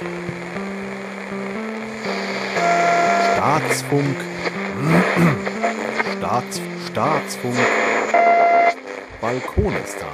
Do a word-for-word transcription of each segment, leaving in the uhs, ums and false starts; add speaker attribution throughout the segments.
Speaker 1: Staatsfunk. Staats, Staatsfunk. Balkonistan.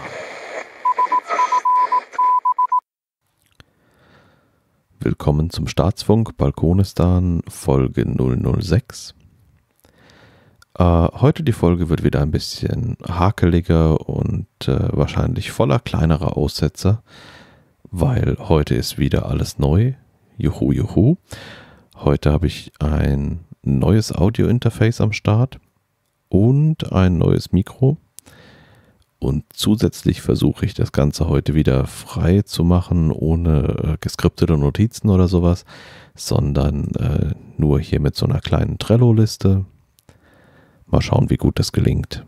Speaker 1: Willkommen zum Staatsfunk Balkonistan Folge null null sechs. Äh, heute die Folge wird wieder ein bisschen hakeliger und äh, wahrscheinlich voller kleinerer Aussetzer, weil heute ist wieder alles neu. Juhu, juhu. Heute habe ich ein neues Audio-Interface am Start und ein neues Mikro. Und zusätzlich versuche ich das Ganze heute wieder frei zu machen, ohne äh, geskriptete Notizen oder sowas, sondern äh, nur hier mit so einer kleinen Trello-Liste. Mal schauen, wie gut das gelingt.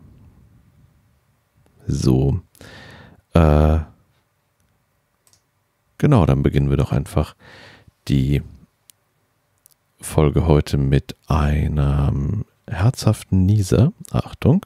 Speaker 1: So. Äh, genau, dann beginnen wir doch einfach die Folge heute mit einem herzhaften Nieser. Achtung.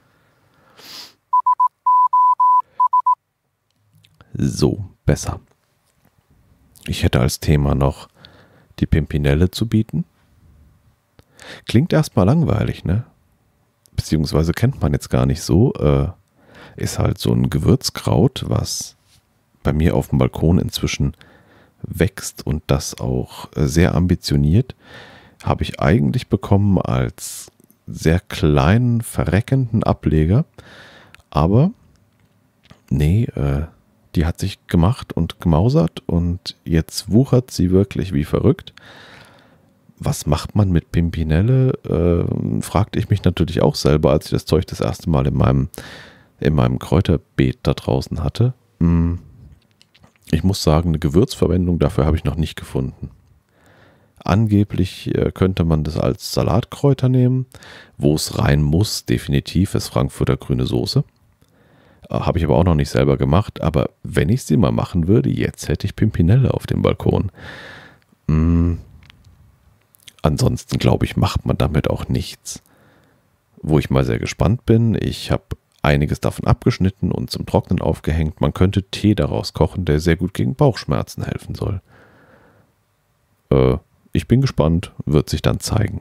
Speaker 1: So, besser. Ich hätte als Thema noch die Pimpinelle zu bieten. Klingt erstmal langweilig, ne? Beziehungsweise kennt man jetzt gar nicht so. Äh, ist halt so ein Gewürzkraut, was bei mir auf dem Balkon inzwischen wächst und das auch sehr ambitioniert. Habe ich eigentlich bekommen als sehr kleinen, verreckenden Ableger. Aber nee, äh, die hat sich gemacht und gemausert und jetzt wuchert sie wirklich wie verrückt. Was macht man mit Pimpinelle? Äh, fragte ich mich natürlich auch selber, als ich das Zeug das erste Mal in meinem, in meinem Kräuterbeet da draußen hatte. Ich muss sagen, eine Gewürzverwendung dafür habe ich noch nicht gefunden. Angeblich äh, könnte man das als Salatkräuter nehmen. Wo es rein muss, definitiv, ist Frankfurter grüne Soße. Habe ich aber auch noch nicht selber gemacht. Aber wenn ich sie mal machen würde, jetzt hätte ich Pimpinelle auf dem Balkon. Mm. Ansonsten, glaube ich, macht man damit auch nichts. Wo ich mal sehr gespannt bin, ich habe einiges davon abgeschnitten und zum Trocknen aufgehängt. Man könnte Tee daraus kochen, der sehr gut gegen Bauchschmerzen helfen soll. Äh, ich bin gespannt, wird sich dann zeigen.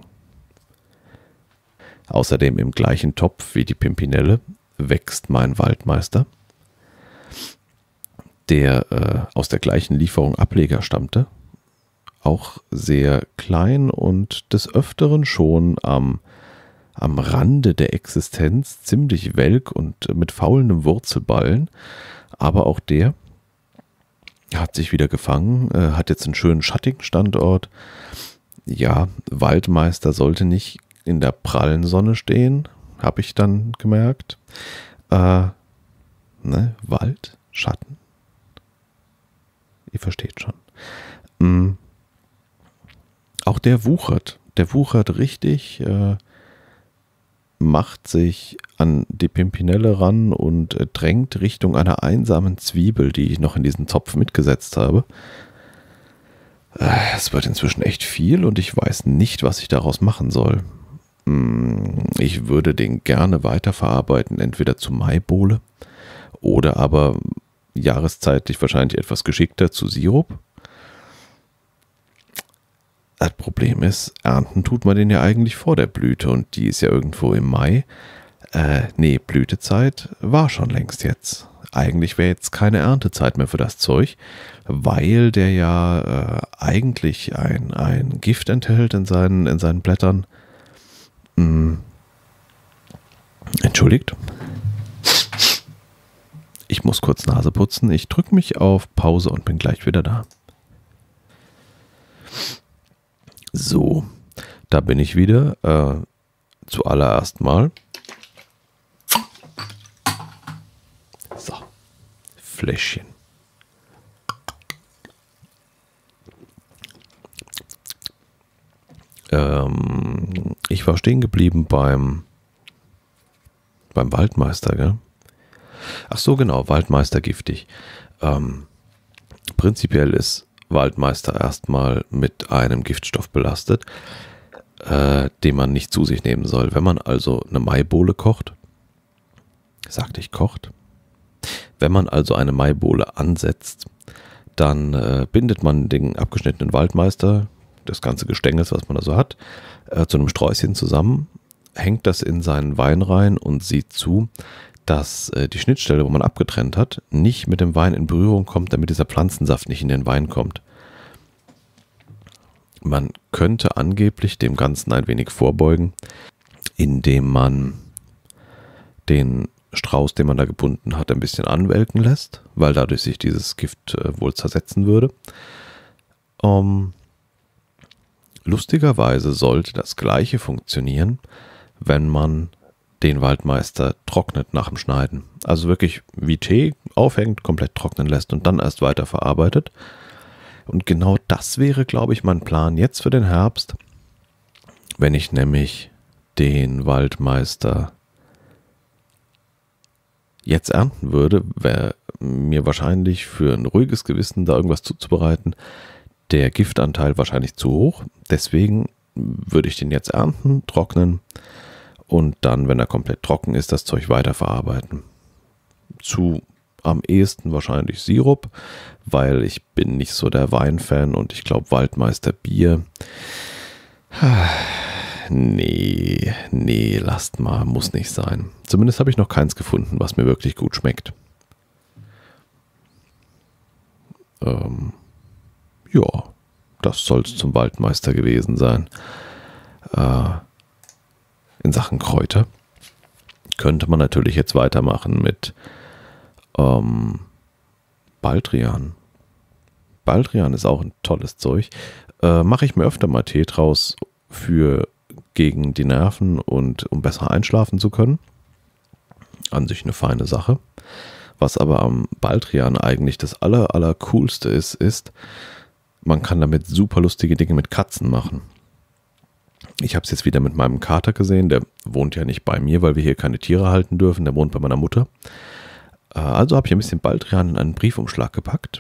Speaker 1: Außerdem im gleichen Topf wie die Pimpinelle wächst mein Waldmeister, der äh, aus der gleichen Lieferung Ableger stammte. Auch sehr klein und des Öfteren schon am, am Rande der Existenz, ziemlich welk und mit faulendem Wurzelballen. Aber auch der hat sich wieder gefangen, äh, hat jetzt einen schönen schattigen Standort. Ja, Waldmeister sollte nicht in der prallen Sonne stehen, habe ich dann gemerkt. Äh, ne, Wald, Schatten. Ihr versteht schon. Mm. Auch der wuchert. Der wuchert richtig, äh, macht sich an die Pimpinelle ran und äh, drängt Richtung einer einsamen Zwiebel, die ich noch in diesen Topf mitgesetzt habe. Äh, es wird inzwischen echt viel und ich weiß nicht, was ich daraus machen soll. Mm, ich würde den gerne weiterverarbeiten, entweder zu Maibohle oder aber jahreszeitlich wahrscheinlich etwas geschickter zu Sirup. Das Problem ist, ernten tut man den ja eigentlich vor der Blüte und die ist ja irgendwo im Mai. Äh, nee, Blütezeit war schon längst jetzt. Eigentlich wäre jetzt keine Erntezeit mehr für das Zeug, weil der ja äh, eigentlich ein, ein Gift enthält in seinen, in seinen Blättern. Hm. Entschuldigt. Ich muss kurz Nase putzen. Ich drücke mich auf Pause und bin gleich wieder da. So, da bin ich wieder. Äh, zuallererst mal. So, Fläschchen. Ähm, ich war stehen geblieben beim, beim Waldmeister, gell? Ach so, genau, Waldmeister giftig. Ähm, prinzipiell ist Waldmeister erstmal mit einem Giftstoff belastet, äh, den man nicht zu sich nehmen soll. Wenn man also eine Maibohle kocht, sagte ich kocht, wenn man also eine Maibohle ansetzt, Dann äh, bindet man den abgeschnittenen Waldmeister, das ganze Gestängel, was man da so hat, äh, zu einem Sträußchen zusammen, hängt das in seinen Wein rein und sieht zu, dass äh, die Schnittstelle, wo man abgetrennt hat, nicht mit dem Wein in Berührung kommt, damit dieser Pflanzensaft nicht in den Wein kommt. Man könnte angeblich dem Ganzen ein wenig vorbeugen, indem man den Strauß, den man da gebunden hat, ein bisschen anwelken lässt, weil dadurch sich dieses Gift äh, wohl zersetzen würde. Um, lustigerweise sollte das Gleiche funktionieren, wenn man den Waldmeister trocknet nach dem Schneiden. Also wirklich wie Tee aufhängt, komplett trocknen lässt und dann erst weiter verarbeitet. Und genau das wäre, glaube ich, mein Plan jetzt für den Herbst, wenn ich nämlich den Waldmeister jetzt ernten würde, wäre mir wahrscheinlich für ein ruhiges Gewissen da irgendwas zuzubereiten, der Giftanteil wahrscheinlich zu hoch. Deswegen würde ich den jetzt ernten, trocknen und dann, wenn er komplett trocken ist, das Zeug weiterverarbeiten. Zu am ehesten wahrscheinlich Sirup, weil ich bin nicht so der Weinfan und ich glaube Waldmeister Bier, nee, nee, lasst mal, muss nicht sein. Zumindest habe ich noch keins gefunden, was mir wirklich gut schmeckt. Ähm, ja, das soll es zum Waldmeister gewesen sein. Äh, in Sachen Kräuter könnte man natürlich jetzt weitermachen mit ähm, Baldrian. Baldrian ist auch ein tolles Zeug. Äh, mache ich mir öfter mal Tee draus für gegen die Nerven und um besser einschlafen zu können. An sich eine feine Sache. Was aber am Baldrian eigentlich das aller, aller coolste ist, ist, man kann damit super lustige Dinge mit Katzen machen. Ich habe es jetzt wieder mit meinem Kater gesehen, der wohnt ja nicht bei mir, weil wir hier keine Tiere halten dürfen, der wohnt bei meiner Mutter. Also habe ich ein bisschen Baldrian in einen Briefumschlag gepackt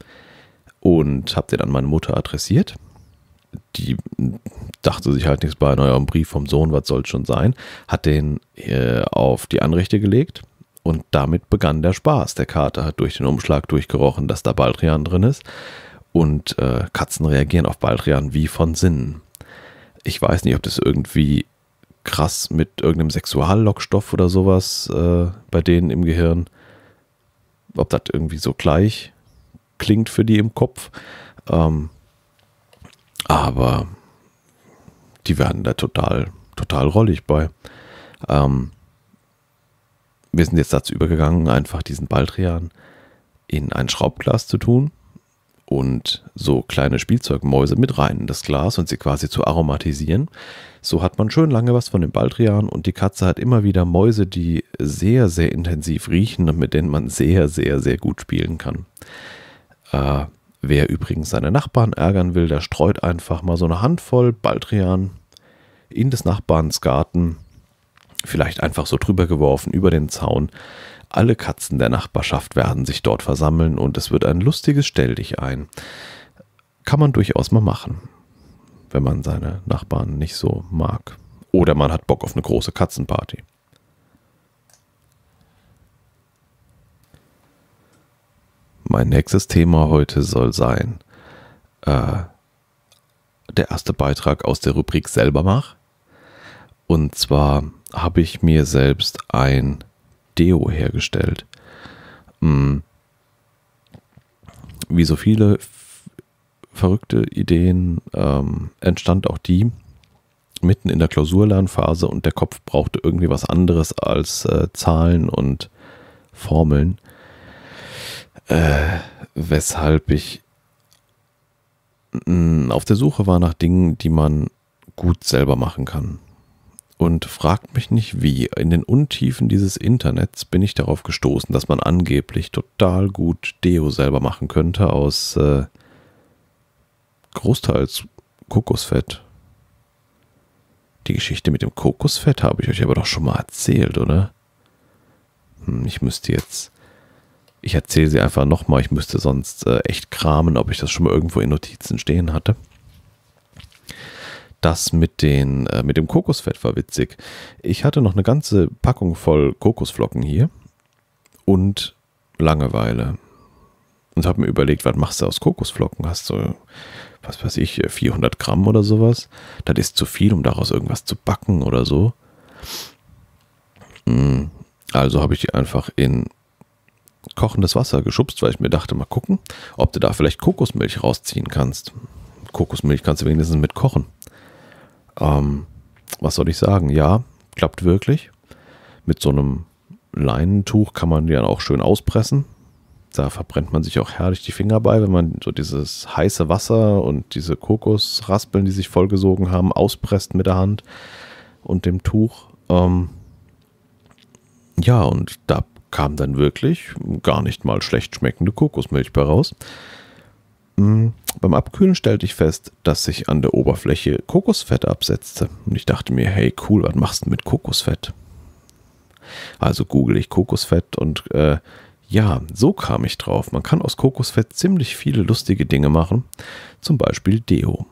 Speaker 1: und habe den an meine Mutter adressiert. Die dachte sich halt nichts bei, naja, ein Brief vom Sohn, was soll es schon sein, hat den äh, auf die Anrichte gelegt und damit begann der Spaß. Der Kater hat durch den Umschlag durchgerochen, dass da Baldrian drin ist und äh, Katzen reagieren auf Baldrian wie von Sinnen. Ich weiß nicht, ob das irgendwie krass mit irgendeinem Sexuallockstoff oder sowas äh, bei denen im Gehirn, ob das irgendwie so gleich klingt für die im Kopf. Ähm, aber die werden da total, total rollig bei. Ähm, wir sind jetzt dazu übergegangen, einfach diesen Baldrian in ein Schraubglas zu tun und so kleine Spielzeugmäuse mit rein in das Glas und sie quasi zu aromatisieren. So hat man schön lange was von dem Baldrian und die Katze hat immer wieder Mäuse, die sehr, sehr intensiv riechen und mit denen man sehr, sehr, sehr gut spielen kann. Äh, wer übrigens seine Nachbarn ärgern will, der streut einfach mal so eine Handvoll Baldrian in des Nachbarns Garten, vielleicht einfach so drüber geworfen über den Zaun. Alle Katzen der Nachbarschaft werden sich dort versammeln und es wird ein lustiges Stelldichein. Kann man durchaus mal machen, wenn man seine Nachbarn nicht so mag. Oder man hat Bock auf eine große Katzenparty. Mein nächstes Thema heute soll sein äh, der erste Beitrag aus der Rubrik Selber mach. Und zwar habe ich mir selbst ein Deo hergestellt. Hm. Wie so viele f- verrückte Ideen ähm, entstand auch die mitten in der Klausurlernphase und der Kopf brauchte irgendwie was anderes als äh, Zahlen und Formeln. Äh, weshalb ich mh, auf der Suche war nach Dingen, die man gut selber machen kann. Und fragt mich nicht wie. In den Untiefen dieses Internets bin ich darauf gestoßen, dass man angeblich total gut Deo selber machen könnte aus äh, großteils Kokosfett. Die Geschichte mit dem Kokosfett habe ich euch aber doch schon mal erzählt, oder? Hm, ich müsste jetzt... Ich erzähle sie einfach nochmal. Ich müsste sonst äh, echt kramen, ob ich das schon mal irgendwo in Notizen stehen hatte. Das mit, den, äh, mit dem Kokosfett war witzig. Ich hatte noch eine ganze Packung voll Kokosflocken hier und Langeweile. Und habe mir überlegt, was machst du aus Kokosflocken? Hast du, was weiß ich, vierhundert Gramm oder sowas? Das ist zu viel, um daraus irgendwas zu backen oder so. Also habe ich die einfach in kochendes Wasser geschubst, weil ich mir dachte, mal gucken, ob du da vielleicht Kokosmilch rausziehen kannst. Kokosmilch kannst du wenigstens mit kochen. Ähm, was soll ich sagen? Ja, klappt wirklich. Mit so einem Leinentuch kann man die dann auch schön auspressen. Da verbrennt man sich auch herrlich die Finger bei, wenn man so dieses heiße Wasser und diese Kokosraspeln, die sich vollgesogen haben, auspresst mit der Hand und dem Tuch. Ähm, ja, und da kam dann wirklich gar nicht mal schlecht schmeckende Kokosmilch bei raus. Mhm. Beim Abkühlen stellte ich fest, dass sich an der Oberfläche Kokosfett absetzte. Und ich dachte mir, hey cool, was machst du mit Kokosfett? Also google ich Kokosfett und äh, ja, so kam ich drauf. Man kann aus Kokosfett ziemlich viele lustige Dinge machen. Zum Beispiel Deo.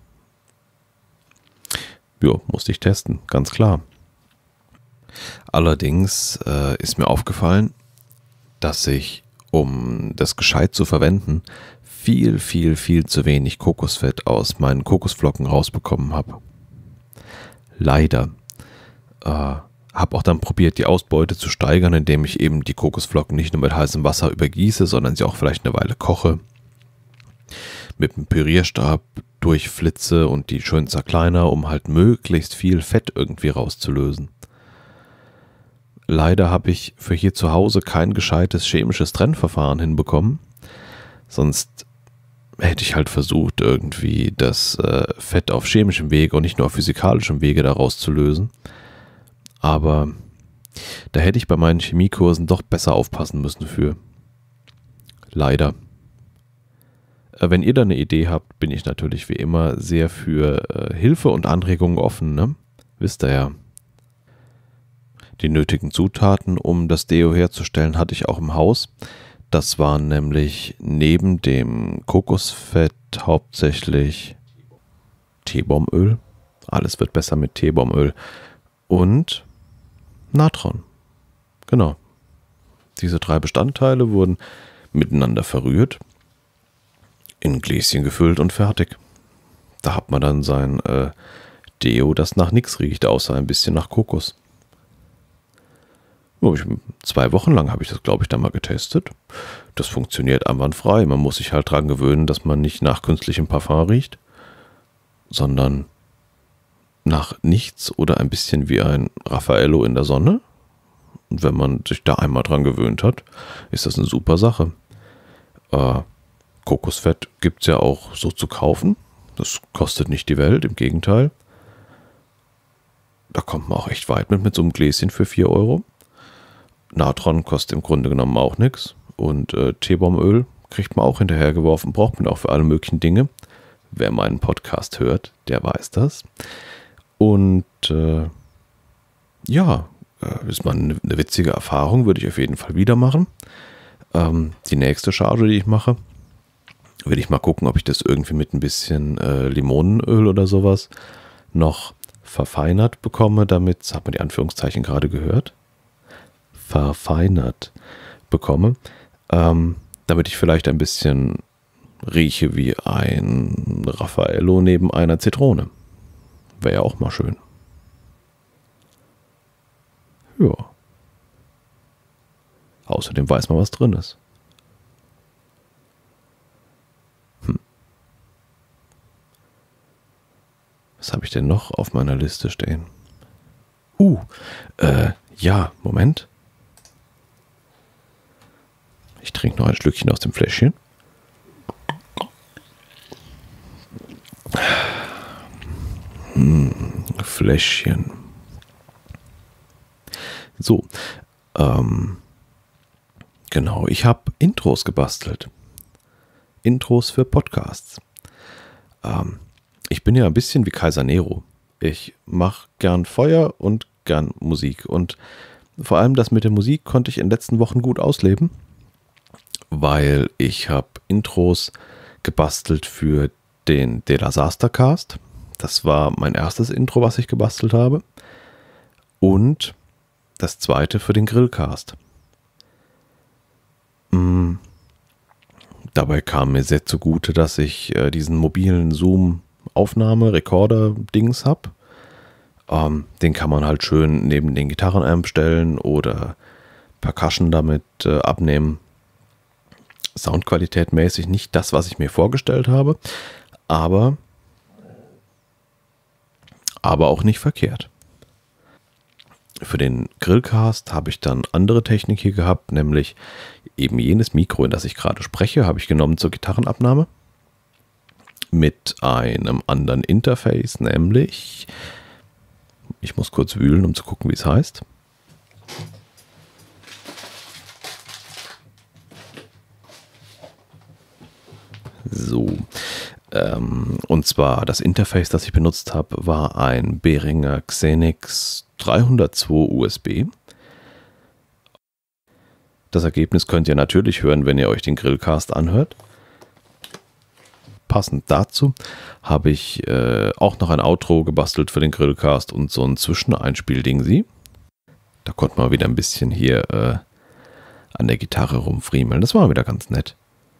Speaker 1: Ja, musste ich testen, ganz klar. Allerdings äh, ist mir aufgefallen, dass ich, um das gescheit zu verwenden, viel, viel, viel zu wenig Kokosfett aus meinen Kokosflocken rausbekommen habe. Leider. Äh, habe auch dann probiert, die Ausbeute zu steigern, indem ich eben die Kokosflocken nicht nur mit heißem Wasser übergieße, sondern sie auch vielleicht eine Weile koche. Mit dem Pürierstab durchflitze und die schön zerkleiner, um halt möglichst viel Fett irgendwie rauszulösen. Leider habe ich für hier zu Hause kein gescheites chemisches Trennverfahren hinbekommen. Sonst hätte ich halt versucht, irgendwie das äh, Fett auf chemischem Wege und nicht nur auf physikalischem Wege daraus zu lösen. Aber da hätte ich bei meinen Chemiekursen doch besser aufpassen müssen für. Leider. Äh, wenn ihr da eine Idee habt, bin ich natürlich wie immer sehr für äh, Hilfe und Anregungen offen, ne? Wisst ihr ja. Die nötigen Zutaten, um das Deo herzustellen, hatte ich auch im Haus. Das waren nämlich neben dem Kokosfett hauptsächlich Teebaumöl. Alles wird besser mit Teebaumöl. Und Natron. Genau. Diese drei Bestandteile wurden miteinander verrührt, in Gläschen gefüllt und fertig. Da hat man dann sein äh, Deo, das nach nichts riecht, außer ein bisschen nach Kokos. Zwei Wochen lang habe ich das, glaube ich, dann mal getestet. Das funktioniert einwandfrei. Man muss sich halt dran gewöhnen, dass man nicht nach künstlichem Parfum riecht, sondern nach nichts oder ein bisschen wie ein Raffaello in der Sonne. Und wenn man sich da einmal dran gewöhnt hat, ist das eine super Sache. Äh, Kokosfett gibt es ja auch so zu kaufen. Das kostet nicht die Welt, im Gegenteil. Da kommt man auch echt weit mit, mit so einem Gläschen für vier Euro. Natron kostet im Grunde genommen auch nichts. Und äh, Teebaumöl kriegt man auch hinterhergeworfen, braucht man auch für alle möglichen Dinge. Wer meinen Podcast hört, der weiß das. Und äh, ja, äh, ist mal eine, eine witzige Erfahrung, würde ich auf jeden Fall wieder machen. Ähm, die nächste Charge, die ich mache, will ich mal gucken, ob ich das irgendwie mit ein bisschen äh, Limonenöl oder sowas noch verfeinert bekomme, damit, hat man die Anführungszeichen gerade gehört, verfeinert bekomme, ähm, damit ich vielleicht ein bisschen rieche wie ein Raffaello neben einer Zitrone. Wäre ja auch mal schön. Ja. Außerdem weiß man, was drin ist. Hm. Was habe ich denn noch auf meiner Liste stehen? Uh, äh, ja, Moment. Ich trinke noch ein Schlückchen aus dem Fläschchen. Hm, Fläschchen. So, ähm, genau, ich habe Intros gebastelt. Intros für Podcasts. Ähm, ich bin ja ein bisschen wie Kaiser Nero. Ich mache gern Feuer und gern Musik. Und vor allem das mit der Musik konnte ich in den letzten Wochen gut ausleben, weil ich habe Intros gebastelt für den De La Sastercast. Das war mein erstes Intro, was ich gebastelt habe. Und das zweite für den Grillcast. Dabei kam mir sehr zugute, dass ich äh, diesen mobilen Zoom-Aufnahme-Rekorder-Dings habe. Ähm, den kann man halt schön neben den Gitarrenamp stellen oder Percussion damit äh, abnehmen. Soundqualität mäßig nicht das, was ich mir vorgestellt habe, aber, aber auch nicht verkehrt. Für den Grillcast habe ich dann andere Technik hier gehabt, nämlich eben jenes Mikro, in das ich gerade spreche, habe ich genommen zur Gitarrenabnahme mit einem anderen Interface, nämlich, ich muss kurz wühlen, um zu gucken, wie es heißt. So, ähm, und zwar das Interface, das ich benutzt habe, war ein Behringer Xenix dreihundertzwei U S B. Das Ergebnis könnt ihr natürlich hören, wenn ihr euch den Grillcast anhört. Passend dazu habe ich äh, auch noch ein Outro gebastelt für den Grillcast und so ein Zwischeneinspiel-Dingsi. Da konnte man wieder ein bisschen hier äh, an der Gitarre rumfriemeln. Das war wieder ganz nett.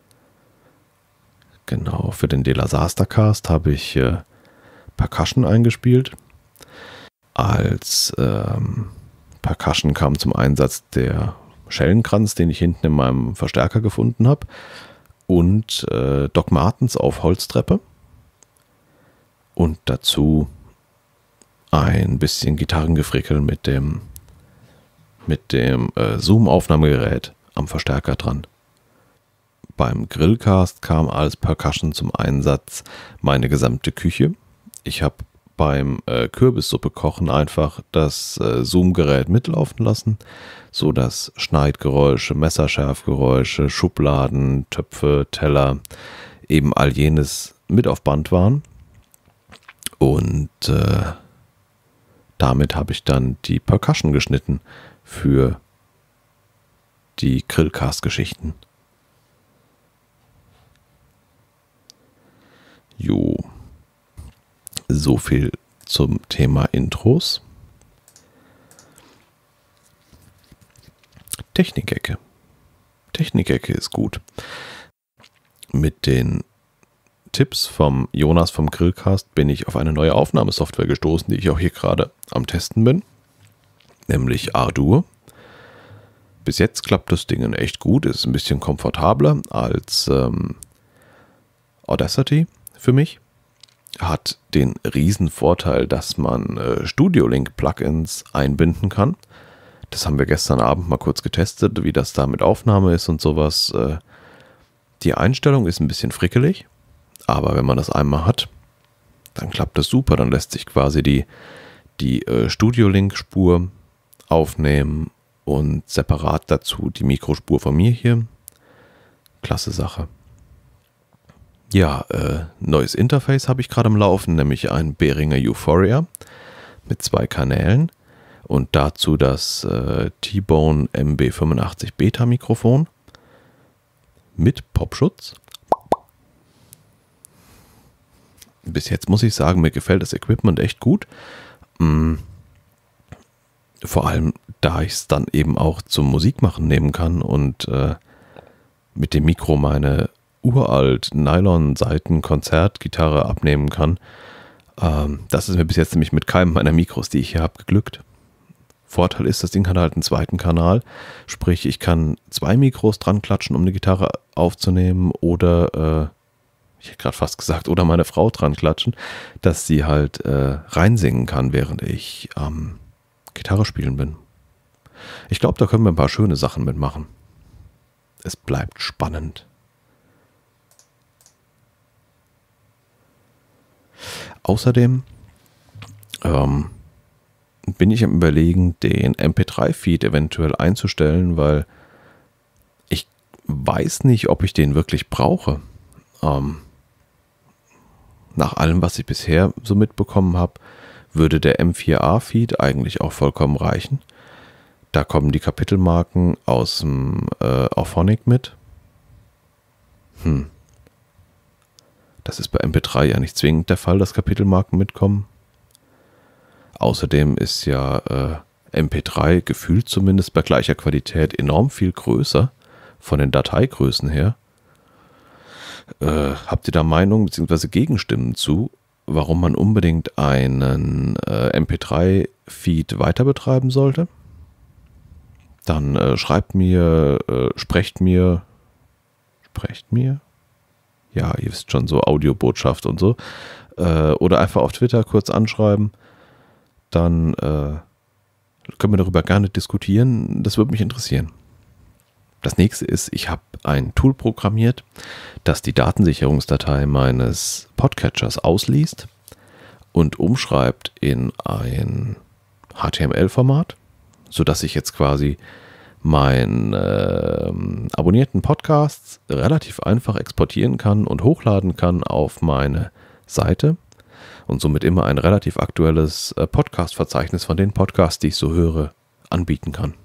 Speaker 1: Genau, für den Delasastercast habe ich äh, Percussion eingespielt. Als ähm, Percussion kam zum Einsatz der Schellenkranz, den ich hinten in meinem Verstärker gefunden habe, und äh, Doc Martens auf Holztreppe und dazu ein bisschen Gitarrengefrickel mit dem, mit dem äh, Zoom-Aufnahmegerät am Verstärker dran. Beim Grillcast kam als Percussion zum Einsatz meine gesamte Küche. Ich habe beim äh, Kürbissuppe kochen einfach das äh, Zoom-Gerät mitlaufen lassen, so dass Schneidgeräusche, Messerschärfgeräusche, Schubladen, Töpfe, Teller, eben all jenes mit auf Band waren. Und äh, damit habe ich dann die Percussion geschnitten für die Grillcast-Geschichten. Jo. So viel zum Thema Intros. Technikecke. Technikecke ist gut. Mit den Tipps vom Jonas vom Grillcast bin ich auf eine neue Aufnahmesoftware gestoßen, die ich auch hier gerade am Testen bin, nämlich Ardour. Bis jetzt klappt das Ding echt gut, ist ein bisschen komfortabler als ähm, Audacity für mich. Hat den riesen Vorteil, dass man äh, Studio Link Plugins einbinden kann. Das haben wir gestern Abend mal kurz getestet, wie das da mit Aufnahme ist und sowas. Äh, die Einstellung ist ein bisschen frickelig, aber wenn man das einmal hat, dann klappt das super. Dann lässt sich quasi die, die äh, Studio Link Spur aufnehmen und separat dazu die Mikrospur von mir hier. Klasse Sache. Ja, äh, neues Interface habe ich gerade am Laufen, nämlich ein Behringer Euphoria mit zwei Kanälen und dazu das äh, T-Bone M B fünfundachtzig Beta Mikrofon mit Popschutz. Bis jetzt muss ich sagen, mir gefällt das Equipment echt gut. Mm, vor allem, da ich es dann eben auch zum Musikmachen nehmen kann und äh, mit dem Mikro meine uralt Nylon-Seiten-Konzertgitarre abnehmen kann. Ähm, das ist mir bis jetzt nämlich mit keinem meiner Mikros, die ich hier habe, geglückt. Vorteil ist, das Ding hat halt einen zweiten Kanal, sprich ich kann zwei Mikros dran klatschen, um eine Gitarre aufzunehmen oder, äh, ich hätte gerade fast gesagt, oder meine Frau dran klatschen, dass sie halt äh, reinsingen kann, während ich am ähm, Gitarre spielen bin. Ich glaube, da können wir ein paar schöne Sachen mitmachen. Es bleibt spannend. Außerdem ähm, bin ich am Überlegen, den M P drei Feed eventuell einzustellen, weil ich weiß nicht, ob ich den wirklich brauche. Ähm, nach allem, was ich bisher so mitbekommen habe, würde der M vier A Feed eigentlich auch vollkommen reichen. Da kommen die Kapitelmarken aus dem äh, Auphonic mit. Hm. Das ist bei M P drei ja nicht zwingend der Fall, dass Kapitelmarken mitkommen. Außerdem ist ja äh, M P drei gefühlt zumindest bei gleicher Qualität enorm viel größer von den Dateigrößen her. Äh, habt ihr da Meinungen bzw. Gegenstimmen zu, warum man unbedingt einen äh, M P drei Feed weiter betreiben sollte? Dann äh, schreibt mir, äh, sprecht mir, sprecht mir? Ja, ihr wisst schon, so Audiobotschaft und so. Äh, oder einfach auf Twitter kurz anschreiben. Dann äh, können wir darüber gerne diskutieren. Das würde mich interessieren. Das nächste ist, ich habe ein Tool programmiert, das die Datensicherungsdatei meines Podcatchers ausliest und umschreibt in ein H T M L-Format, sodass ich jetzt quasi meine äh, abonnierten Podcasts relativ einfach exportieren kann und hochladen kann auf meine Seite und somit immer ein relativ aktuelles äh, Podcast-Verzeichnis von den Podcasts, die ich so höre, anbieten kann.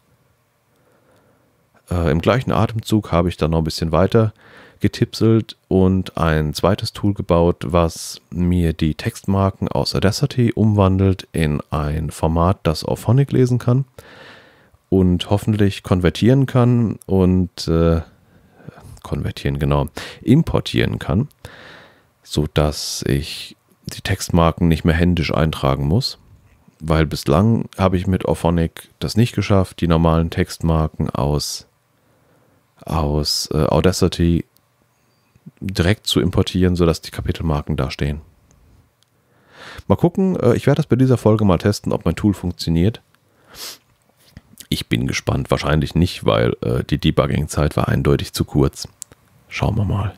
Speaker 1: Äh, Im gleichen Atemzug habe ich dann noch ein bisschen weiter getipselt und ein zweites Tool gebaut, was mir die Textmarken aus Audacity umwandelt in ein Format, das Auphonic lesen kann und hoffentlich konvertieren kann und äh, konvertieren, genau, importieren kann, sodass ich die Textmarken nicht mehr händisch eintragen muss, weil bislang habe ich mit Auphonic das nicht geschafft, die normalen Textmarken aus, aus äh, Audacity direkt zu importieren, sodass die Kapitelmarken da stehen. Mal gucken, äh, ich werde das bei dieser Folge mal testen, ob mein Tool funktioniert. Ich bin gespannt, wahrscheinlich nicht, weil äh, die Debugging-Zeit war eindeutig zu kurz. Schauen wir mal.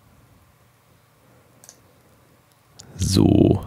Speaker 1: So.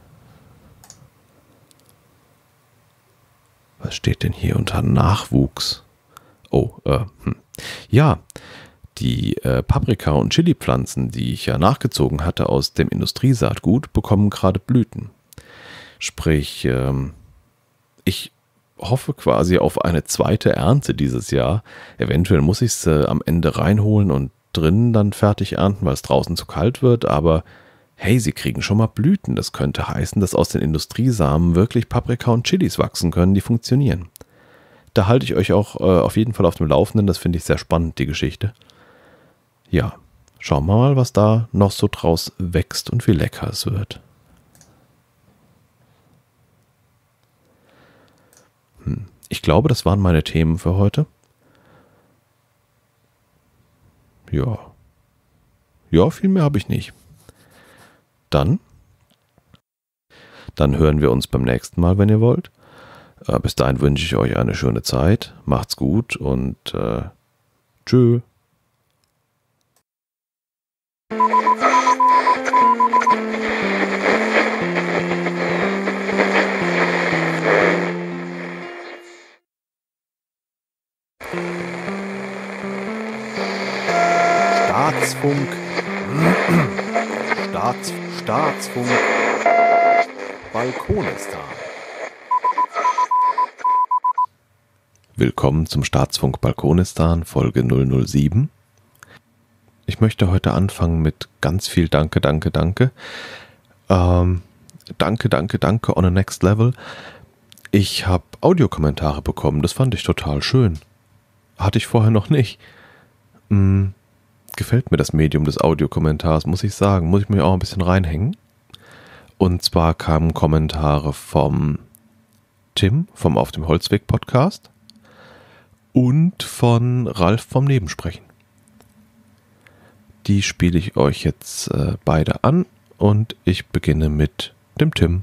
Speaker 1: Was steht denn hier unter Nachwuchs? Oh, äh, hm. Ja, die äh, Paprika- und Chili-Pflanzen, die ich ja nachgezogen hatte aus dem Industriesaatgut, bekommen gerade Blüten. Sprich, ähm, ich hoffe quasi auf eine zweite Ernte dieses Jahr. Eventuell muss ich es äh, am Ende reinholen und drinnen dann fertig ernten, weil es draußen zu kalt wird, aber hey, sie kriegen schon mal Blüten. Das könnte heißen, dass aus den Industriesamen wirklich Paprika und Chilis wachsen können, die funktionieren. Da halte ich euch auch äh, auf jeden Fall auf dem Laufenden. Das finde ich sehr spannend, die Geschichte. Ja, schauen wir mal, was da noch so draus wächst und wie lecker es wird. Hm. Ich glaube, das waren meine Themen für heute. Ja. Ja, viel mehr habe ich nicht. Dann, dann hören wir uns beim nächsten Mal, wenn ihr wollt. Äh, bis dahin wünsche ich euch eine schöne Zeit. Macht's gut und äh, tschö.
Speaker 2: Staatsfunk. Staats, Staatsfunk. Balkonistan.
Speaker 1: Willkommen zum Staatsfunk Balkonistan, Folge null null sieben. Ich möchte heute anfangen mit ganz viel Danke, Danke, Danke. Ähm, danke, Danke, Danke on a next level. Ich habe Audiokommentare bekommen, das fand ich total schön. Hatte ich vorher noch nicht. Hm, gefällt mir das Medium des Audiokommentars, muss ich sagen. Muss ich mir auch ein bisschen reinhängen. Und zwar kamen Kommentare vom Tim vom Auf dem Holzweg Podcast und von Ralf vom Nebensprechen. Die spiele ich euch jetzt äh, beide an und ich beginne mit dem Tim.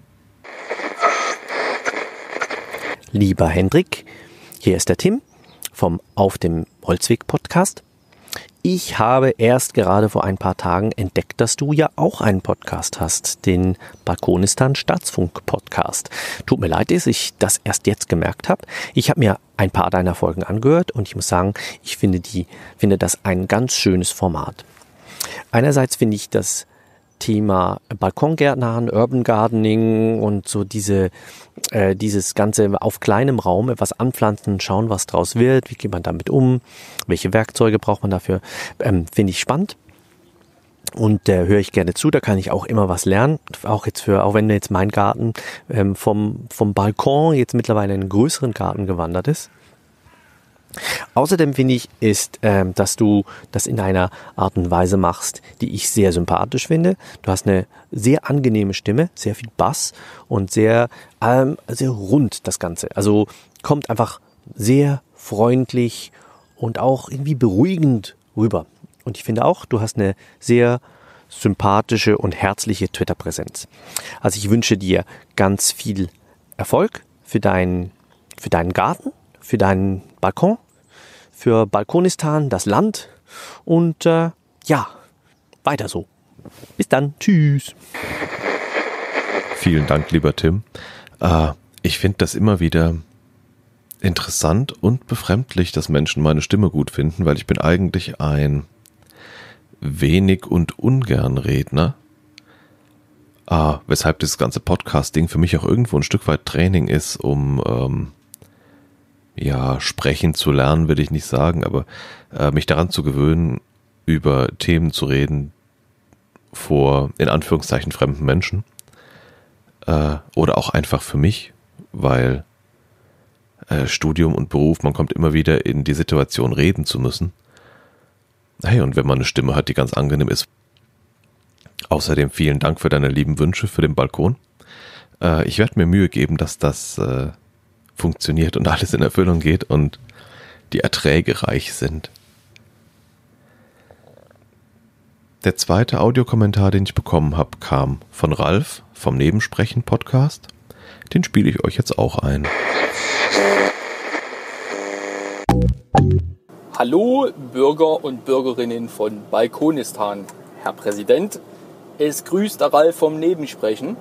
Speaker 3: Lieber Hendrik, hier ist der Tim vom Auf dem Holzweg Podcast. Ich habe erst gerade vor ein paar Tagen entdeckt, dass du ja auch einen Podcast hast, den Balkonistan Staatsfunk Podcast. Tut mir leid, dass ich das erst jetzt gemerkt habe. Ich habe mir ein paar deiner Folgen angehört und ich muss sagen, ich finde die, finde das ein ganz schönes Format. Einerseits finde ich das Thema Balkongärtnern, Urban Gardening und so diese, äh, dieses Ganze auf kleinem Raum etwas anpflanzen, schauen, was draus wird, wie geht man damit um, welche Werkzeuge braucht man dafür, ähm, finde ich spannend. Und äh, höre ich gerne zu, da kann ich auch immer was lernen, auch jetzt für, auch wenn jetzt mein Garten ähm, vom, vom Balkon jetzt mittlerweile in einen größeren Garten gewandert ist. Außerdem finde ich, ist, ähm, dass du das in einer Art und Weise machst, die ich sehr sympathisch finde. Du hast eine sehr angenehme Stimme, sehr viel Bass und sehr, ähm, sehr rund das Ganze. Also kommt einfach sehr freundlich und auch irgendwie beruhigend rüber. Und ich finde auch, du hast eine sehr sympathische und herzliche Twitter-Präsenz. Also ich wünsche dir ganz viel Erfolg für deinen, für deinen Garten, für deinen Balkon, für Balkonistan, das Land und äh, ja, weiter so. Bis dann. Tschüss.
Speaker 1: Vielen Dank, lieber Tim. Äh, ich finde das immer wieder interessant und befremdlich, dass Menschen meine Stimme gut finden, weil ich bin eigentlich ein wenig und ungern Redner. Äh, weshalb das ganze Podcast-Ding für mich auch irgendwo ein Stück weit Training ist, um ähm, ja, sprechen zu lernen, will ich nicht sagen, aber äh, mich daran zu gewöhnen, über Themen zu reden vor, in Anführungszeichen, fremden Menschen. Äh, oder auch einfach für mich, weil äh, Studium und Beruf, man kommt immer wieder in die Situation, reden zu müssen. Hey, und wenn man eine Stimme hat, die ganz angenehm ist. Außerdem vielen Dank für deine lieben Wünsche für den Balkon. Äh, ich werde mir Mühe geben, dass das äh, funktioniert und alles in Erfüllung geht und die Erträge reich sind. Der zweite Audiokommentar, den ich bekommen habe, kam von Ralf vom Nebensprechen-Podcast. Den spiele ich euch jetzt auch ein.
Speaker 4: Hallo Bürger und Bürgerinnen von Balkonistan. Herr Präsident, es grüßt der Ralf vom Nebensprechen.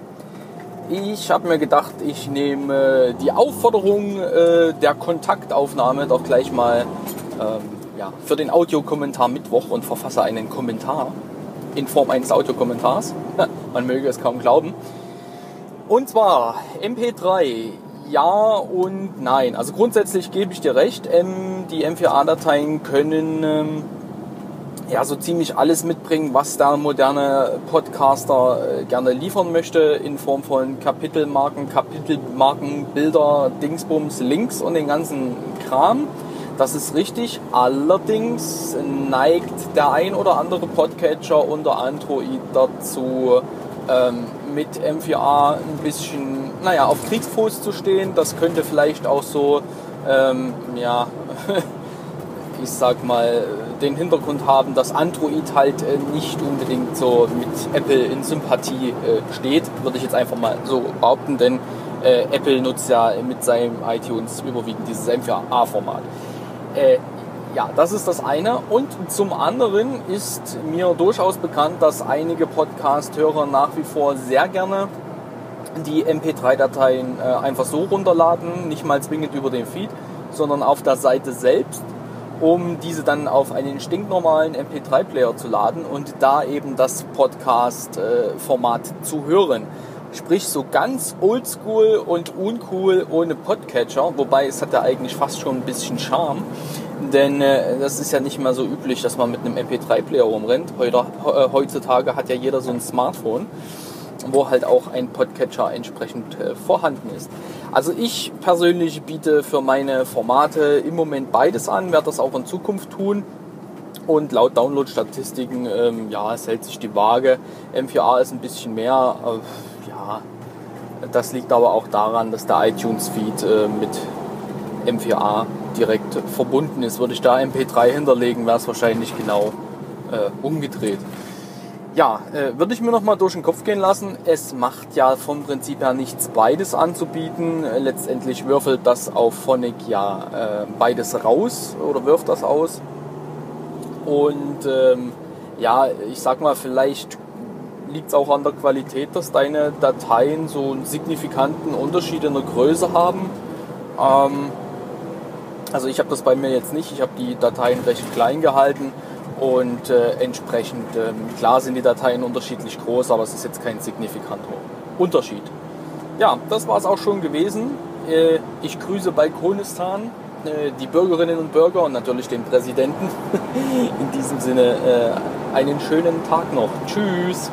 Speaker 4: Ich habe mir gedacht, ich nehme die Aufforderung äh, der Kontaktaufnahme doch gleich mal ähm, ja, für den Audiokommentar Mittwoch und verfasse einen Kommentar in Form eines Audiokommentars. Man möge es kaum glauben. Und zwar M P drei, ja und nein. Also grundsätzlich gebe ich dir recht, ähm, die M vier A-Dateien können ähm, ja so ziemlich alles mitbringen, was der moderne Podcaster äh, gerne liefern möchte, in Form von Kapitelmarken, Kapitelmarken, Bilder, Dingsbums, Links und den ganzen Kram. Das ist richtig. Allerdings neigt der ein oder andere Podcatcher unter Android dazu, ähm, mit M vier A ein bisschen, naja, auf Kriegsfuß zu stehen. Das könnte vielleicht auch so, ähm, ja, ich sag mal, den Hintergrund haben, dass Android halt äh, nicht unbedingt so mit Apple in Sympathie äh, steht, würde ich jetzt einfach mal so behaupten, denn äh, Apple nutzt ja mit seinem iTunes überwiegend dieses M vier A-Format. Äh, ja, das ist das eine. Und zum anderen ist mir durchaus bekannt, dass einige Podcast-Hörer nach wie vor sehr gerne die M P drei Dateien äh, einfach so runterladen, nicht mal zwingend über den Feed, sondern auf der Seite selbst, um diese dann auf einen stinknormalen M P drei Player zu laden und da eben das Podcast-Format äh, zu hören. Sprich so ganz oldschool und uncool ohne Podcatcher, wobei es hat ja eigentlich fast schon ein bisschen Charme, denn äh, das ist ja nicht mehr so üblich, dass man mit einem M P drei Player rumrennt. Heute, äh, heutzutage hat ja jeder so ein Smartphone, wo halt auch ein Podcatcher entsprechend äh, vorhanden ist. Also ich persönlich biete für meine Formate im Moment beides an, werde das auch in Zukunft tun. Und laut Download-Statistiken, ähm, ja, es hält sich die Waage. M vier A ist ein bisschen mehr. Äh, ja, das liegt aber auch daran, dass der iTunes-Feed äh, mit M vier A direkt verbunden ist. Würde ich da M P drei hinterlegen, wäre es wahrscheinlich genau äh, umgedreht. Ja, äh, würde ich mir noch mal durch den Kopf gehen lassen. Es macht ja vom Prinzip her nichts, beides anzubieten. Äh, letztendlich würfelt das auf Phonic ja äh, beides raus oder wirft das aus. Und ähm, ja, ich sag mal, vielleicht liegt es auch an der Qualität, dass deine Dateien so einen signifikanten Unterschied in der Größe haben. Ähm, also ich habe das bei mir jetzt nicht. Ich habe die Dateien recht klein gehalten. Und äh, entsprechend, äh, klar sind die Dateien unterschiedlich groß, aber es ist jetzt kein signifikanter Unterschied. Ja, das war es auch schon gewesen. Äh, ich grüße Balkonistan, äh, die Bürgerinnen und Bürger und natürlich den Präsidenten. In diesem Sinne äh, einen schönen Tag noch. Tschüss.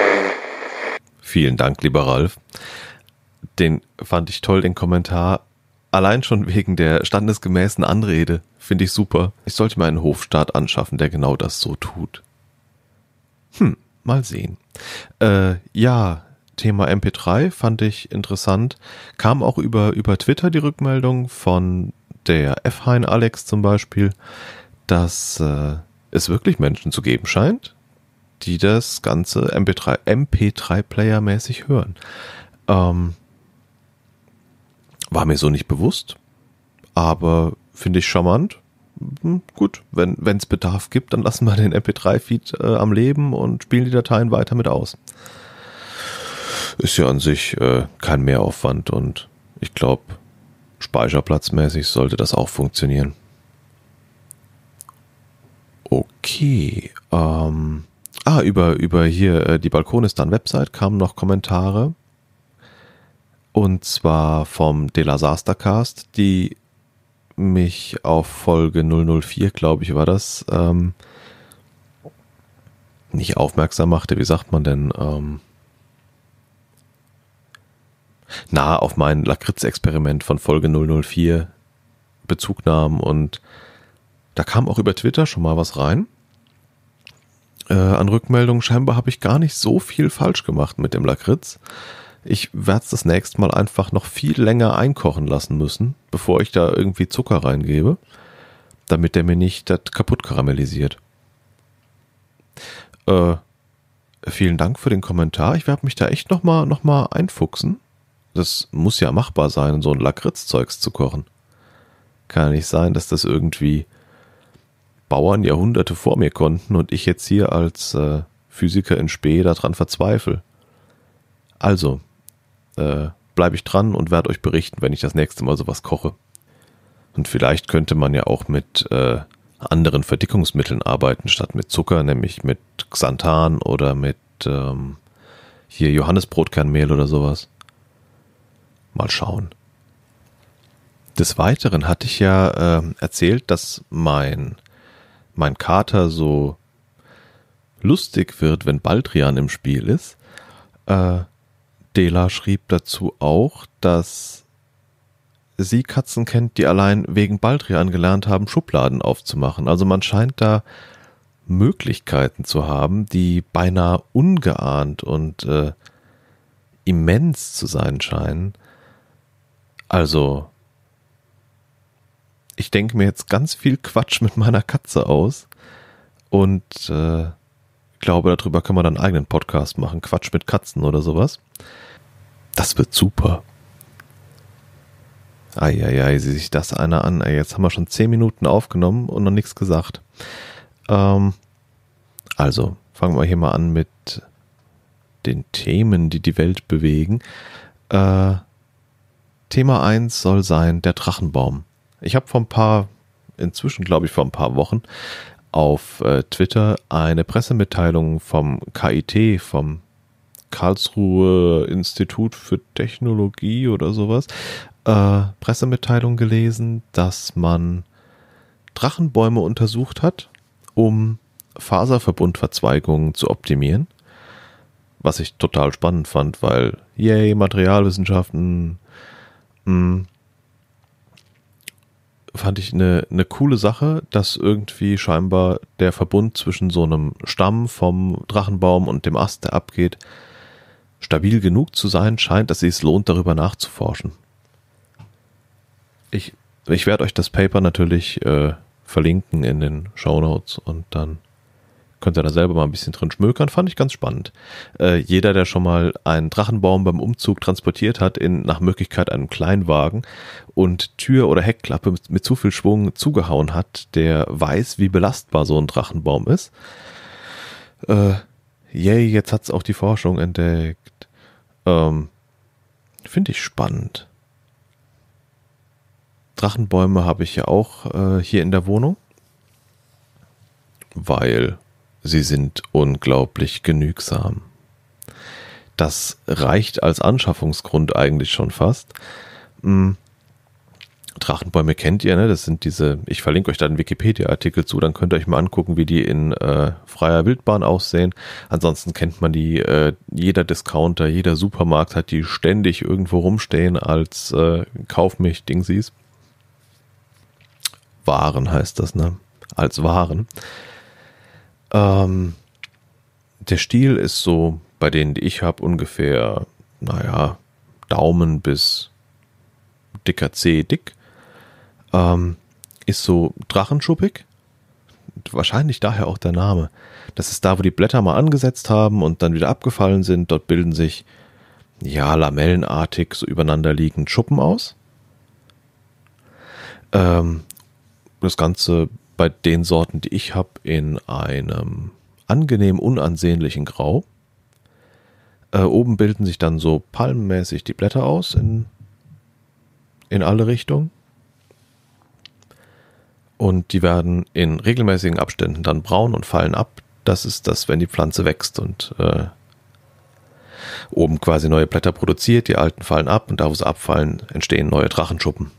Speaker 1: Vielen Dank, lieber Ralf. Den fand ich toll, den Kommentar. allein schon wegen der standesgemäßen Anrede finde ich super. Ich sollte mir einen Hofstaat anschaffen, der genau das so tut. Hm, mal sehen. Äh, ja, Thema M P drei fand ich interessant. Kam auch über, über Twitter die Rückmeldung von der F-Hein Alex zum Beispiel, dass äh, es wirklich Menschen zu geben scheint, die das ganze M P drei, M P drei Player-mäßig hören. Ähm, war mir so nicht bewusst, aber finde ich charmant. Hm, gut, wenn es Bedarf gibt, dann lassen wir den M P drei Feed äh, am Leben und spielen die Dateien weiter mit aus. Ist ja an sich äh, kein Mehraufwand und ich glaube, speicherplatzmäßig sollte das auch funktionieren. Okay. Ähm, ah, über, über hier äh, die Balkonistan-Website kamen noch Kommentare. Und zwar vom Delasastercast, die mich auf Folge null null vier, glaube ich, war das, ähm, nicht aufmerksam machte. Wie sagt man denn? Ähm, na, auf mein Lakritz-Experiment von Folge null null vier Bezug nahmen. Und da kam auch über Twitter schon mal was rein. Äh, an Rückmeldungen, scheinbar habe ich gar nicht so viel falsch gemacht mit dem Lakritz. Ich werde es das nächste Mal einfach noch viel länger einkochen lassen müssen, bevor ich da irgendwie Zucker reingebe, damit der mir nicht das kaputt karamellisiert. Äh, vielen Dank für den Kommentar. Ich werde mich da echt nochmal noch mal einfuchsen. Das muss ja machbar sein, so ein Lakritz-Zeugs zu kochen. Kann ja nicht sein, dass das irgendwie Bauern Jahrhunderte vor mir konnten und ich jetzt hier als äh, Physiker in Spee daran verzweifle. Also, äh, bleibe ich dran und werde euch berichten, wenn ich das nächste Mal sowas koche. Und vielleicht könnte man ja auch mit äh, anderen Verdickungsmitteln arbeiten, statt mit Zucker, nämlich mit Xanthan oder mit ähm, hier Johannisbrotkernmehl oder sowas. Mal schauen. Des Weiteren hatte ich ja äh, erzählt, dass mein, mein Kater so lustig wird, wenn Baldrian im Spiel ist. Äh, Dela schrieb dazu auch, dass sie Katzen kennt, die allein wegen Baldrian gelernt haben, Schubladen aufzumachen. Also man scheint da Möglichkeiten zu haben, die beinahe ungeahnt und äh, immens zu sein scheinen. Also, ich denke mir jetzt ganz viel Quatsch mit meiner Katze aus und äh, glaube, darüber können wir dann einen eigenen Podcast machen. Quatsch mit Katzen oder sowas. Das wird super. Eieiei, sieh sich das einer an. Ey, jetzt haben wir schon zehn Minuten aufgenommen und noch nichts gesagt. Ähm, also, fangen wir hier mal an mit den Themen, die die Welt bewegen. Äh, Thema eins soll sein der Drachenbaum. Ich habe vor ein paar, inzwischen glaube ich vor ein paar Wochen, auf äh, Twitter eine Pressemitteilung vom K I T, vom Karlsruhe Institut für Technologie oder sowas, äh, Pressemitteilung gelesen, dass man Drachenbäume untersucht hat, um Faserverbundverzweigungen zu optimieren. Was ich total spannend fand, weil, yay, Materialwissenschaften, mh, fand ich eine, eine coole Sache, dass irgendwie scheinbar der Verbund zwischen so einem Stamm vom Drachenbaum und dem Ast, der abgeht, stabil genug zu sein scheint, dass es lohnt, darüber nachzuforschen. Ich, ich werde euch das Paper natürlich äh, verlinken in den Shownotes und dann könnt ihr da selber mal ein bisschen drin schmökern. Fand ich ganz spannend. Äh, jeder, der schon mal einen Drachenbaum beim Umzug transportiert hat, in nach Möglichkeit einem Kleinwagen und Tür oder Heckklappe mit, mit zu viel Schwung zugehauen hat, der weiß, wie belastbar so ein Drachenbaum ist. Äh, yay, jetzt hat's auch die Forschung entdeckt. Ähm, finde ich spannend. Drachenbäume habe ich ja auch äh, hier in der Wohnung, weil sie sind unglaublich genügsam. Das reicht als Anschaffungsgrund eigentlich schon fast. Drachenbäume kennt ihr, ne? Das sind diese, ich verlinke euch da einen Wikipedia-Artikel zu, dann könnt ihr euch mal angucken, wie die in äh, freier Wildbahn aussehen. Ansonsten kennt man die, äh, jeder Discounter, jeder Supermarkt hat die ständig irgendwo rumstehen als äh, Kauf mich Dingsies. Waren heißt das, ne? Als Waren. Ähm, der Stiel ist so, bei denen, die ich habe, ungefähr, naja, Daumen bis dicker Zeh dick. Ähm, ist so drachenschuppig. Wahrscheinlich daher auch der Name. Das ist da, wo die Blätter mal angesetzt haben und dann wieder abgefallen sind. Dort bilden sich, ja, lamellenartig so übereinander liegend Schuppen aus. Ähm, das Ganze bei den Sorten, die ich habe, in einem angenehm unansehnlichen Grau. Äh, oben bilden sich dann so palmenmäßig die Blätter aus in, in alle Richtungen. Und die werden in regelmäßigen Abständen dann braun und fallen ab. Das ist das, wenn die Pflanze wächst und äh, oben quasi neue Blätter produziert, die alten fallen ab und da, wo sie abfallen, entstehen neue Drachenschuppen.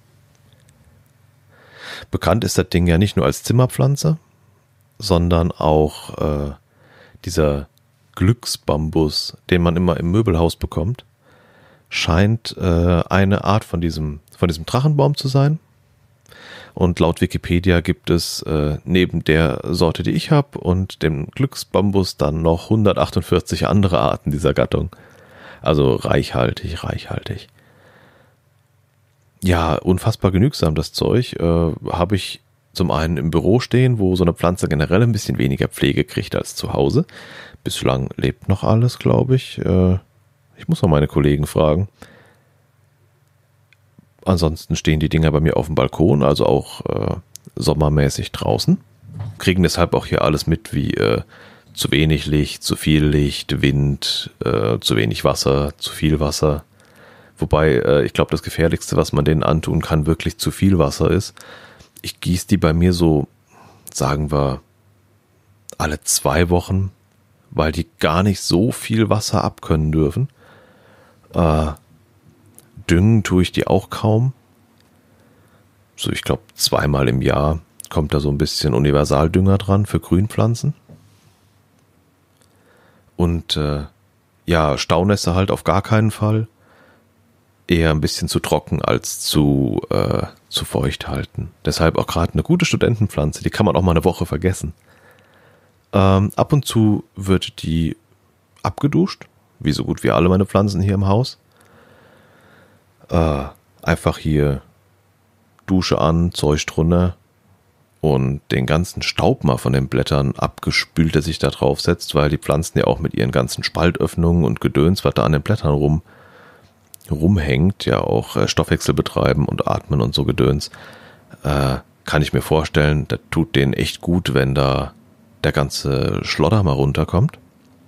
Speaker 1: Bekannt ist das Ding ja nicht nur als Zimmerpflanze, sondern auch äh, dieser Glücksbambus, den man immer im Möbelhaus bekommt, scheint äh, eine Art von diesem, von diesem Drachenbaum zu sein. Und laut Wikipedia gibt es äh, neben der Sorte, die ich habe, und dem Glücksbambus dann noch hundertachtundvierzig andere Arten dieser Gattung. Also reichhaltig, reichhaltig. Ja, unfassbar genügsam das Zeug. Äh, habe ich zum einen im Büro stehen, wo so eine Pflanze generell ein bisschen weniger Pflege kriegt als zu Hause. Bislang lebt noch alles, glaube ich. Äh, ich muss mal meine Kollegen fragen. Ansonsten stehen die Dinger bei mir auf dem Balkon, also auch äh, sommermäßig draußen. Kriegen deshalb auch hier alles mit, wie äh, zu wenig Licht, zu viel Licht, Wind, äh, zu wenig Wasser, zu viel Wasser. Wobei, äh, ich glaube, das Gefährlichste, was man denen antun kann, wirklich zu viel Wasser ist. Ich gieße die bei mir so, sagen wir, alle zwei Wochen, weil die gar nicht so viel Wasser abkönnen dürfen. Äh, Düngen tue ich die auch kaum. So, ich glaube, zweimal im Jahr kommt da so ein bisschen Universaldünger dran für Grünpflanzen. Und äh, ja, Staunässe halt auf gar keinen Fall. Eher ein bisschen zu trocken als zu, äh, zu feucht halten. Deshalb auch gerade eine gute Studentenpflanze, die kann man auch mal eine Woche vergessen. Ähm, ab und zu wird die abgeduscht, wie so gut wie alle meine Pflanzen hier im Haus. Äh, einfach hier Dusche an, Zeug drunter und den ganzen Staub mal von den Blättern abgespült, der sich da drauf setzt, weil die Pflanzen ja auch mit ihren ganzen Spaltöffnungen und Gedöns, was da an den Blättern rum rumhängt, ja auch äh, Stoffwechsel betreiben und atmen und so Gedöns, äh, kann ich mir vorstellen, das tut denen echt gut, wenn da der ganze Schlodder mal runterkommt.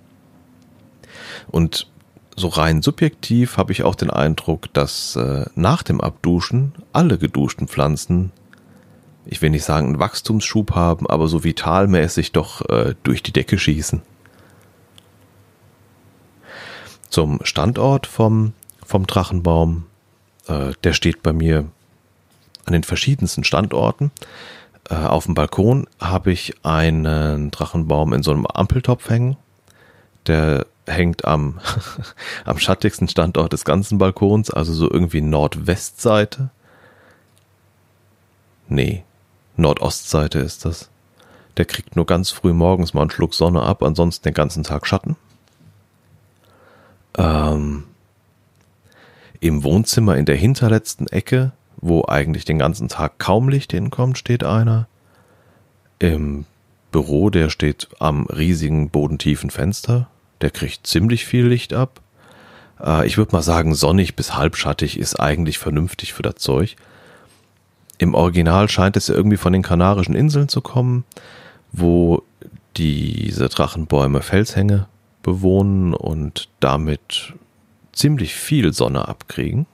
Speaker 1: Und so rein subjektiv habe ich auch den Eindruck, dass äh, nach dem Abduschen alle geduschten Pflanzen, ich will nicht sagen einen Wachstumsschub haben, aber so vitalmäßig doch äh, durch die Decke schießen. Zum Standort vom, vom Drachenbaum, äh, der steht bei mir an den verschiedensten Standorten. Äh, auf dem Balkon habe ich einen Drachenbaum in so einem Ampeltopf hängen, der hängt am, am schattigsten Standort des ganzen Balkons, also so irgendwie Nordwestseite. Nee, Nordostseite ist das. Der kriegt nur ganz früh morgens mal einen Schluck Sonne ab, ansonsten den ganzen Tag Schatten. Ähm, Im Wohnzimmer in der hinterletzten Ecke, wo eigentlich den ganzen Tag kaum Licht hinkommt, steht einer. Im Büro, der steht am riesigen bodentiefen Fenster. Der kriegt ziemlich viel Licht ab. Äh, ich würde mal sagen, sonnig bis halbschattig ist eigentlich vernünftig für das Zeug. Im Original scheint es ja irgendwie von den Kanarischen Inseln zu kommen, wo diese Drachenbäume Felshänge bewohnen und damit ziemlich viel Sonne abkriegen.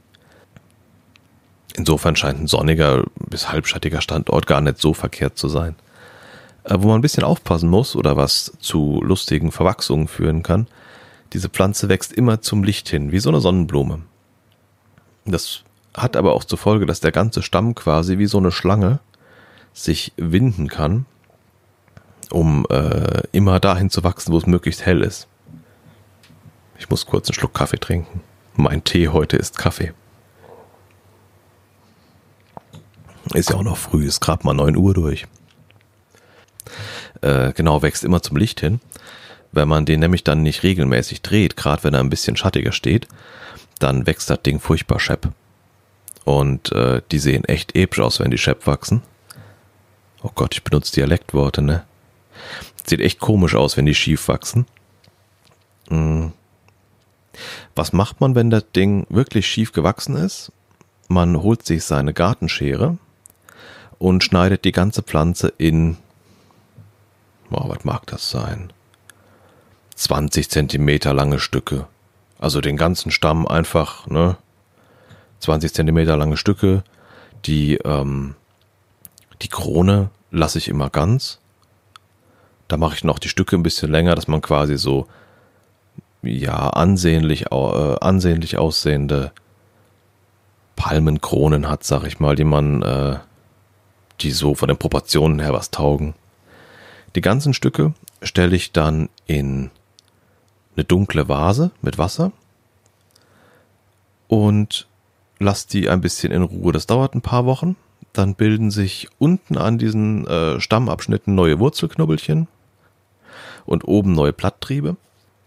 Speaker 1: Insofern scheint ein sonniger bis halbschattiger Standort gar nicht so verkehrt zu sein. Wo man ein bisschen aufpassen muss oder was zu lustigen Verwachsungen führen kann, diese Pflanze wächst immer zum Licht hin, wie so eine Sonnenblume. Das hat aber auch zur Folge, dass der ganze Stamm quasi wie so eine Schlange sich winden kann, um äh, immer dahin zu wachsen, wo es möglichst hell ist. Ich muss kurz einen Schluck Kaffee trinken. Mein Tee heute ist Kaffee. Ist ja auch noch früh, ist gerade mal neun Uhr durch. Äh, genau, wächst immer zum Licht hin. Wenn man den nämlich dann nicht regelmäßig dreht, gerade wenn er ein bisschen schattiger steht, dann wächst das Ding furchtbar schepp. Und äh, die sehen echt episch aus, wenn die schepp wachsen. Oh Gott, ich benutze Dialektworte, ne? Sieht echt komisch aus, wenn die schief wachsen. Hm. Was macht man, wenn das Ding wirklich schief gewachsen ist? Man holt sich seine Gartenschere und schneidet die ganze Pflanze in, oh, was mag das sein? zwanzig Zentimeter lange Stücke. Also den ganzen Stamm einfach, ne? zwanzig Zentimeter lange Stücke. Die, ähm, die Krone lasse ich immer ganz. Da mache ich noch die Stücke ein bisschen länger, dass man quasi so, ja, ansehnlich, äh, ansehnlich aussehende Palmenkronen hat, sag ich mal, die man, äh, die so von den Proportionen her was taugen. Die ganzen Stücke stelle ich dann in eine dunkle Vase mit Wasser und lasse die ein bisschen in Ruhe. Das dauert ein paar Wochen. Dann bilden sich unten an diesen äh, Stammabschnitten neue Wurzelknubbelchen und oben neue Blatttriebe.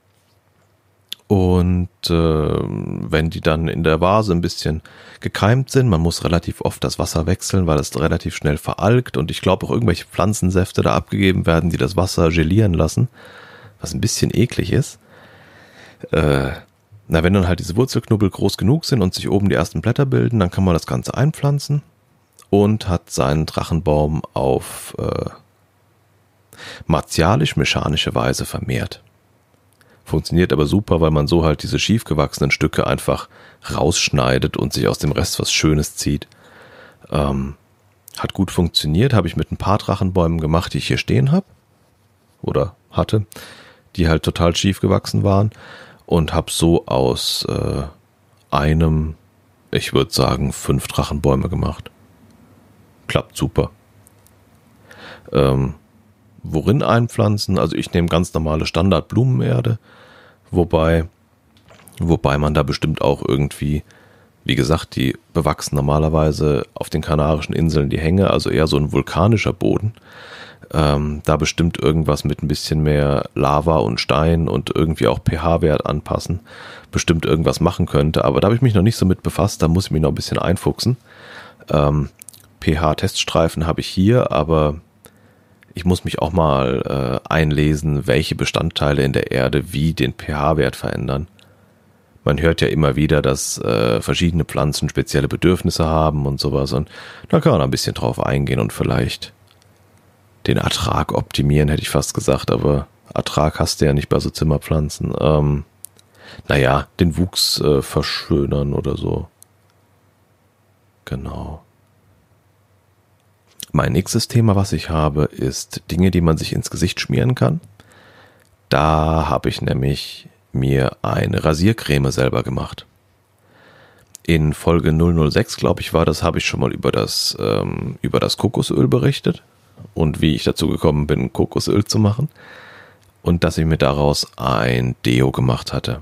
Speaker 1: Und äh, wenn die dann in der Vase ein bisschen gekeimt sind, man muss relativ oft das Wasser wechseln, weil es relativ schnell veralgt und ich glaube auch irgendwelche Pflanzensäfte da abgegeben werden, die das Wasser gelieren lassen, was ein bisschen eklig ist. Äh, na, wenn dann halt diese Wurzelknubbel groß genug sind und sich oben die ersten Blätter bilden, dann kann man das Ganze einpflanzen und hat seinen Drachenbaum auf äh, martialisch-mechanische Weise vermehrt. Funktioniert aber super, weil man so halt diese schief gewachsenen Stücke einfach rausschneidet und sich aus dem Rest was Schönes zieht. Ähm, hat gut funktioniert, habe ich mit ein paar Drachenbäumen gemacht, die ich hier stehen habe oder hatte, die halt total schief gewachsen waren und habe so aus äh, einem, ich würde sagen, fünf Drachenbäume gemacht. Klappt super. Ähm, worin einpflanzen? Also ich nehme ganz normale Standard-Blumenerde, wobei, wobei man da bestimmt auch irgendwie, wie gesagt, die bewachsen normalerweise auf den Kanarischen Inseln die Hänge, also eher so ein vulkanischer Boden. Ähm, da bestimmt irgendwas mit ein bisschen mehr Lava und Stein und irgendwie auch pH-Wert anpassen, bestimmt irgendwas machen könnte, aber da habe ich mich noch nicht so mit befasst, da muss ich mich noch ein bisschen einfuchsen. Ähm, pH-Teststreifen habe ich hier, aber ich muss mich auch mal äh, einlesen, welche Bestandteile in der Erde wie den pH-Wert verändern. Man hört ja immer wieder, dass äh, verschiedene Pflanzen spezielle Bedürfnisse haben und sowas und da kann man ein bisschen drauf eingehen und vielleicht den Ertrag optimieren, hätte ich fast gesagt, aber Ertrag hast du ja nicht bei so Zimmerpflanzen. Ähm, naja, den Wuchs äh, verschönern oder so. Genau. Mein nächstes Thema, was ich habe, ist Dinge, die man sich ins Gesicht schmieren kann. Da habe ich nämlich mir eine Rasiercreme selber gemacht. In Folge null null sechs, glaube ich, war das, habe ich schon mal über das, ähm, über das Kokosöl berichtet und wie ich dazu gekommen bin, Kokosöl zu machen und dass ich mir daraus ein Deo gemacht hatte.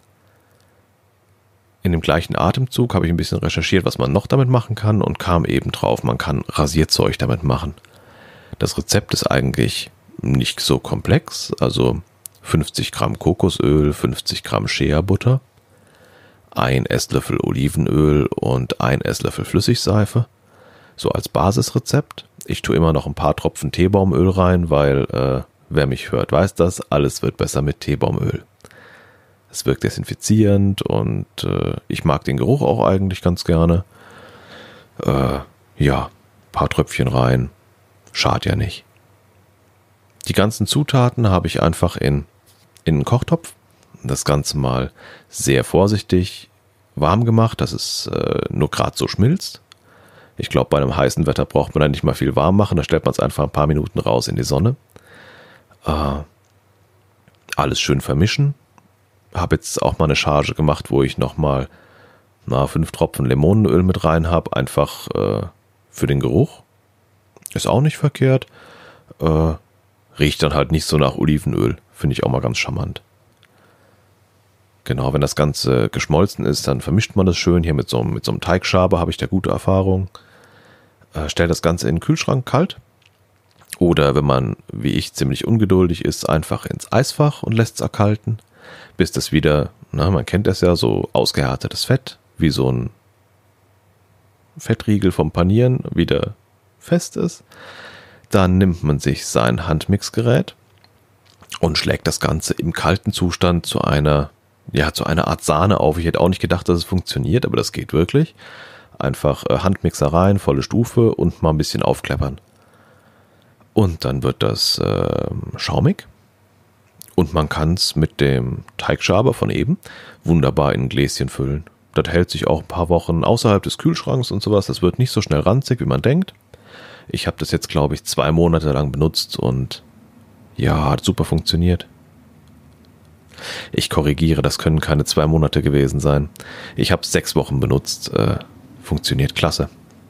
Speaker 1: In dem gleichen Atemzug habe ich ein bisschen recherchiert, was man noch damit machen kann und kam eben drauf, man kann Rasierzeug damit machen. Das Rezept ist eigentlich nicht so komplex, also fünfzig Gramm Kokosöl, fünfzig Gramm Shea-Butter, ein Esslöffel Olivenöl und ein Esslöffel Flüssigseife, so als Basisrezept. Ich tue immer noch ein paar Tropfen Teebaumöl rein, weil äh, wer mich hört, weiß das, alles wird besser mit Teebaumöl. Es wirkt desinfizierend und äh, ich mag den Geruch auch eigentlich ganz gerne. Äh, ja, paar Tröpfchen rein, schadet ja nicht. Die ganzen Zutaten habe ich einfach in, in einen Kochtopf. Das Ganze mal sehr vorsichtig warm gemacht, dass es äh, nur gerade so schmilzt. Ich glaube, bei einem heißen Wetter braucht man da nicht mal viel warm machen. Da stellt man es einfach ein paar Minuten raus in die Sonne. Äh, alles schön vermischen. Habe jetzt auch mal eine Charge gemacht, wo ich nochmal na, fünf Tropfen Limonenöl mit rein habe, einfach äh, für den Geruch. Ist auch nicht verkehrt. Äh, riecht dann halt nicht so nach Olivenöl. Finde ich auch mal ganz charmant. Genau, wenn das Ganze geschmolzen ist, dann vermischt man das schön. Hier mit so, mit so einem Teigschaber habe ich da gute Erfahrung. Äh, stellt das Ganze in den Kühlschrank kalt. Oder wenn man, wie ich, ziemlich ungeduldig ist, einfach ins Eisfach und lässt es erkalten, bis das wieder, na, man kennt das ja, so ausgehärtetes Fett, wie so ein Fettriegel vom Panieren, wieder fest ist. Dann nimmt man sich sein Handmixgerät und schlägt das Ganze im kalten Zustand zu einer, ja, zu einer Art Sahne auf. Ich hätte auch nicht gedacht, dass es funktioniert, aber das geht wirklich. Einfach äh, Handmixer rein, volle Stufe und mal ein bisschen aufkleppern. Und dann wird das äh, schaumig und man kann es mit dem Teigschaber von eben wunderbar in ein Gläschen füllen. Das hält sich auch ein paar Wochen außerhalb des Kühlschranks und sowas. Das wird nicht so schnell ranzig, wie man denkt. Ich habe das jetzt, glaube ich, zwei Monate lang benutzt und ja, hat super funktioniert. Ich korrigiere, das können keine zwei Monate gewesen sein. Ich habe es sechs Wochen benutzt. Äh, funktioniert klasse.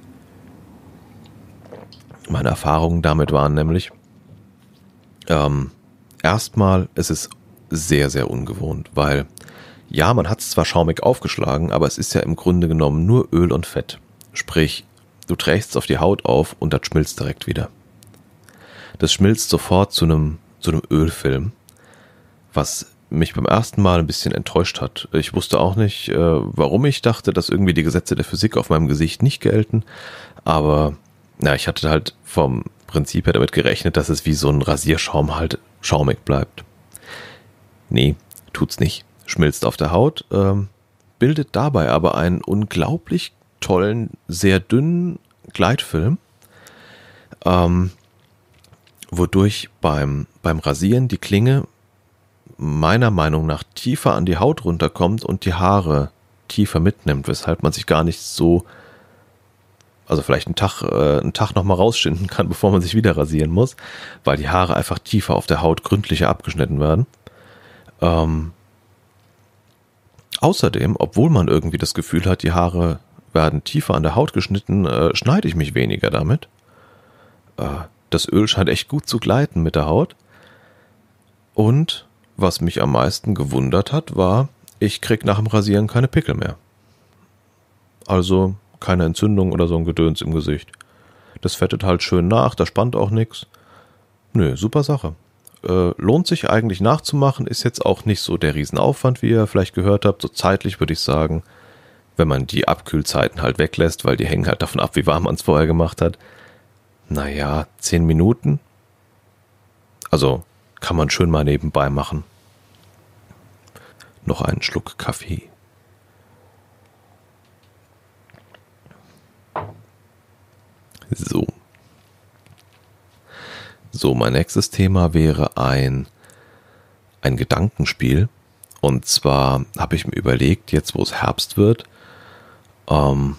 Speaker 1: Meine Erfahrungen damit waren nämlich, ähm, erstmal, es ist sehr, sehr ungewohnt, weil, ja, man hat es zwar schaumig aufgeschlagen, aber es ist ja im Grunde genommen nur Öl und Fett. Sprich, du trägst es auf die Haut auf und das schmilzt direkt wieder. Das schmilzt sofort zu einem, zu einem Ölfilm, was mich beim ersten Mal ein bisschen enttäuscht hat. Ich wusste auch nicht, äh, warum ich dachte, dass irgendwie die Gesetze der Physik auf meinem Gesicht nicht gelten, aber ja, ich hatte halt vom Prinzip her damit gerechnet, dass es wie so ein Rasierschaum halt schaumig bleibt. Nee, tut's nicht. Schmilzt auf der Haut, ähm, bildet dabei aber einen unglaublich tollen, sehr dünnen Gleitfilm, ähm, wodurch beim, beim Rasieren die Klinge meiner Meinung nach tiefer an die Haut runterkommt und die Haare tiefer mitnimmt, weshalb man sich gar nicht so, also vielleicht einen Tag, äh, einen Tag nochmal rausschinden kann, bevor man sich wieder rasieren muss, weil die Haare einfach tiefer auf der Haut gründlicher abgeschnitten werden. Ähm, außerdem, obwohl man irgendwie das Gefühl hat, die Haare werden tiefer an der Haut geschnitten, äh, schneide ich mich weniger damit. Äh, das Öl scheint echt gut zu gleiten mit der Haut. Und was mich am meisten gewundert hat, war, ich krieg nach dem Rasieren keine Pickel mehr. Also keine Entzündung oder so ein Gedöns im Gesicht. Das fettet halt schön nach, da spannt auch nichts. Nö, super Sache. Äh, lohnt sich eigentlich nachzumachen, ist jetzt auch nicht so der Riesenaufwand, wie ihr vielleicht gehört habt. So zeitlich würde ich sagen, wenn man die Abkühlzeiten halt weglässt, weil die hängen halt davon ab, wie warm man es vorher gemacht hat. Naja, zehn Minuten. Also kann man schön mal nebenbei machen. Noch einen Schluck Kaffee. So. So, mein nächstes Thema wäre ein, ein Gedankenspiel. Und zwar habe ich mir überlegt, jetzt wo es Herbst wird, ähm,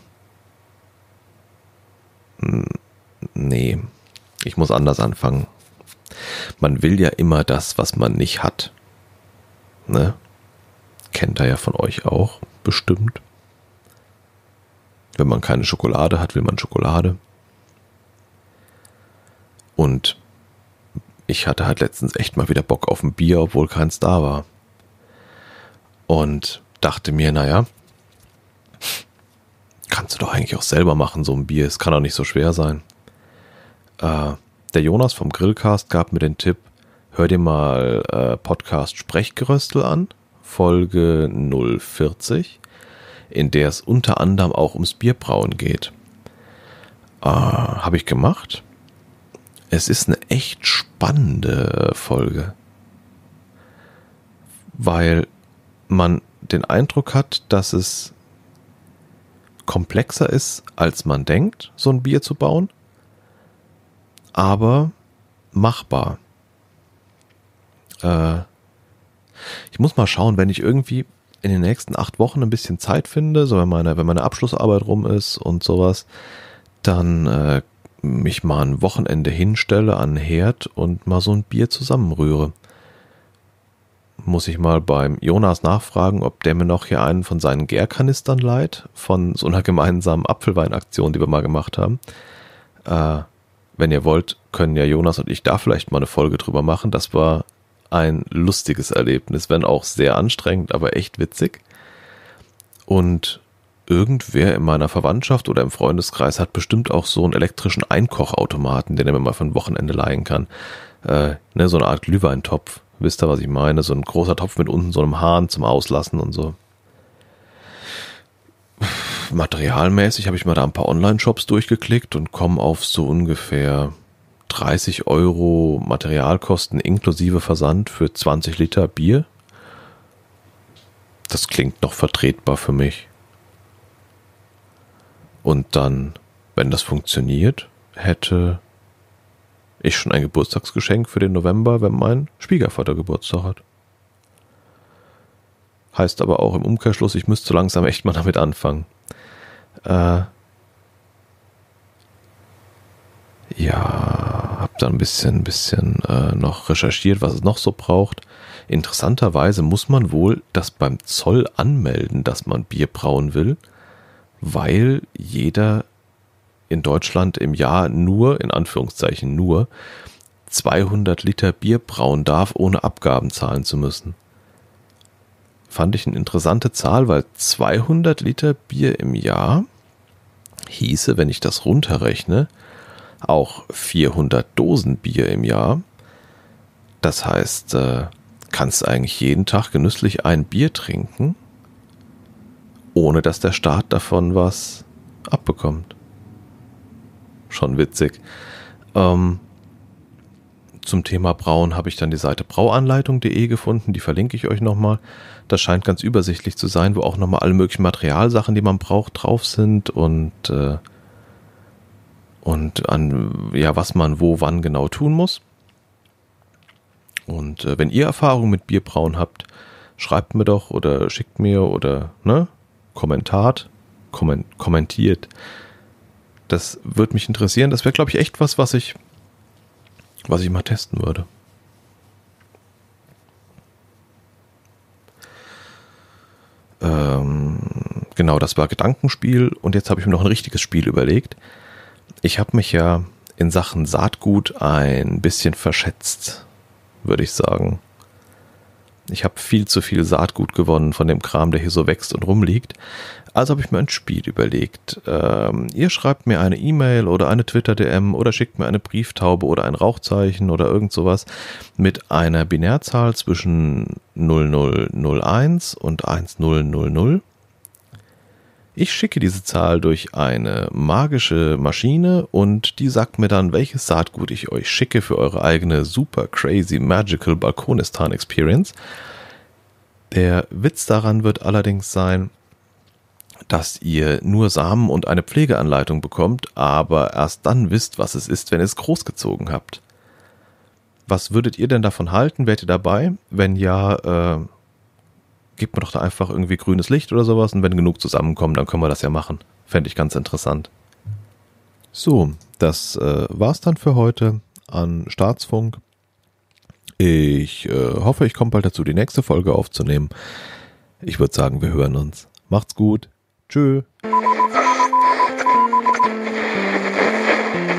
Speaker 1: nee, ich muss anders anfangen. Man will ja immer das, was man nicht hat. Ne? Kennt ihr ja von euch auch, bestimmt. Wenn man keine Schokolade hat, will man Schokolade. Und ich hatte halt letztens echt mal wieder Bock auf ein Bier, obwohl keins da war. Und dachte mir, naja, kannst du doch eigentlich auch selber machen, so ein Bier. Es kann doch nicht so schwer sein. Äh, der Jonas vom Grillcast gab mir den Tipp, hör dir mal äh, Podcast Sprechgeröstel an, Folge null vierzig, in der es unter anderem auch ums Bierbrauen geht. Äh, habe ich gemacht. Es ist eine echt spannende Folge, weil man den Eindruck hat, dass es komplexer ist, als man denkt, so ein Bier zu bauen, aber machbar. Äh, ich muss mal schauen, wenn ich irgendwie in den nächsten acht Wochen ein bisschen Zeit finde, so wenn meine, wenn meine Abschlussarbeit rum ist und sowas, dann äh, mich mal ein Wochenende hinstelle an den Herd und mal so ein Bier zusammenrühre. muss ich mal beim Jonas nachfragen, ob der mir noch hier einen von seinen Gärkanistern leiht, von so einer gemeinsamen Apfelweinaktion, die wir mal gemacht haben. Äh, wenn ihr wollt, können ja Jonas und ich da vielleicht mal eine Folge drüber machen. Das war ein lustiges Erlebnis, wenn auch sehr anstrengend, aber echt witzig. Und irgendwer in meiner Verwandtschaft oder im Freundeskreis hat bestimmt auch so einen elektrischen Einkochautomaten, den er mir mal für ein Wochenende leihen kann. Äh, ne, so eine Art Glühweintopf. Wisst ihr, was ich meine? So ein großer Topf mit unten so einem Hahn zum Auslassen und so. Materialmäßig habe ich mal da ein paar Online-Shops durchgeklickt und komme auf so ungefähr dreißig Euro Materialkosten inklusive Versand für zwanzig Liter Bier. Das klingt noch vertretbar für mich. Und dann, wenn das funktioniert, hätte ich schon ein Geburtstagsgeschenk für den November, wenn mein Schwiegervater Geburtstag hat. Heißt aber auch im Umkehrschluss, ich müsste langsam echt mal damit anfangen. Äh ja, hab da ein bisschen, ein bisschen äh, noch recherchiert, was es noch so braucht. Interessanterweise muss man wohl das beim Zoll anmelden, dass man Bier brauen will, weil jeder in Deutschland im Jahr nur, in Anführungszeichen nur, zweihundert Liter Bier brauen darf, ohne Abgaben zahlen zu müssen. Fand ich eine interessante Zahl, weil zweihundert Liter Bier im Jahr hieße, wenn ich das runterrechne, auch vierhundert Dosen Bier im Jahr. Das heißt, äh, kannst eigentlich jeden Tag genüsslich ein Bier trinken, ohne dass der Staat davon was abbekommt. Schon witzig. Ähm, zum Thema Brauen habe ich dann die Seite brauanleitung punkt de gefunden, die verlinke ich euch nochmal. Das scheint ganz übersichtlich zu sein, wo auch nochmal alle möglichen Materialsachen, die man braucht, drauf sind und, äh, und an, ja, was man wo, wann genau tun muss. Und äh, wenn ihr Erfahrung mit Bierbrauen habt, schreibt mir doch oder schickt mir oder ne, kommentart, komment, kommentiert. Das würde mich interessieren. Das wäre, glaube ich, echt was, was ich, was ich mal testen würde. Ähm, genau, das war Gedankenspiel und jetzt habe ich mir noch ein richtiges Spiel überlegt. Ich habe mich ja in Sachen Saatgut ein bisschen verschätzt, würde ich sagen. Ich habe viel zu viel Saatgut gewonnen von dem Kram, der hier so wächst und rumliegt. Also habe ich mir ein Spiel überlegt. Ähm, ihr schreibt mir eine E-Mail oder eine Twitter-D M oder schickt mir eine Brieftaube oder ein Rauchzeichen oder irgend sowas mit einer Binärzahl zwischen null null null eins und eins null null null. Ich schicke diese Zahl durch eine magische Maschine und die sagt mir dann, welches Saatgut ich euch schicke für eure eigene super crazy magical Balkonistan Experience. Der Witz daran wird allerdings sein, dass ihr nur Samen und eine Pflegeanleitung bekommt, aber erst dann wisst, was es ist, wenn ihr es großgezogen habt. Was würdet ihr denn davon halten? Wärt ihr dabei? Wenn ja, äh, gebt mir doch da einfach irgendwie grünes Licht oder sowas und wenn genug zusammenkommen, dann können wir das ja machen. Fände ich ganz interessant. So, das äh, war's dann für heute an Staatsfunk. Ich äh, hoffe, ich komme bald dazu, die nächste Folge aufzunehmen. Ich würde sagen, wir hören uns. Macht's gut. Tschö.